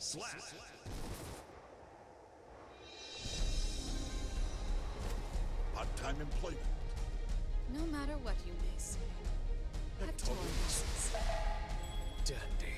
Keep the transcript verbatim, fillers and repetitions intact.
Slap. Part-time employment. No matter what you may say, Hector Hector. passes. Dandy.